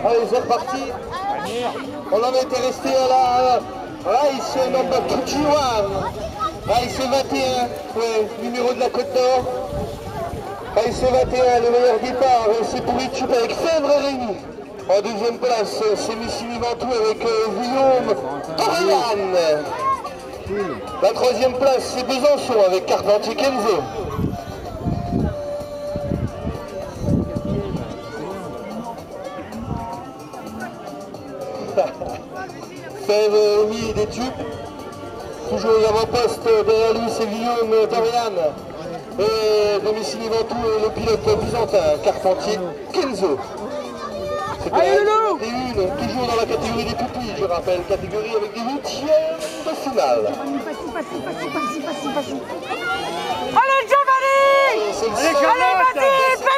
Allez, c'est reparti. On en était resté à la race number 21. Race 21, ouais, numéro de la Côte d'Or. Race 21, le meilleur départ, c'est pour Itchup avec Fèvre et Rémy. En deuxième place, c'est Missimi Ventoux avec Guillaume Torian. La troisième place, c'est Besançon avec Carpentier Kenzo. Fèvre et Rémy d'Itchup. Toujours aux avant-postes, derrière lui c'est Guillaume Torian. Et de Missimi Ventoux, le pilote byzantin, Carpentier Kenzo. Allez Loulou! Toujours dans la catégorie des pupilles, je rappelle, catégorie avec des huitièmes de finale. Allez Giovanni! Allez, vas-y,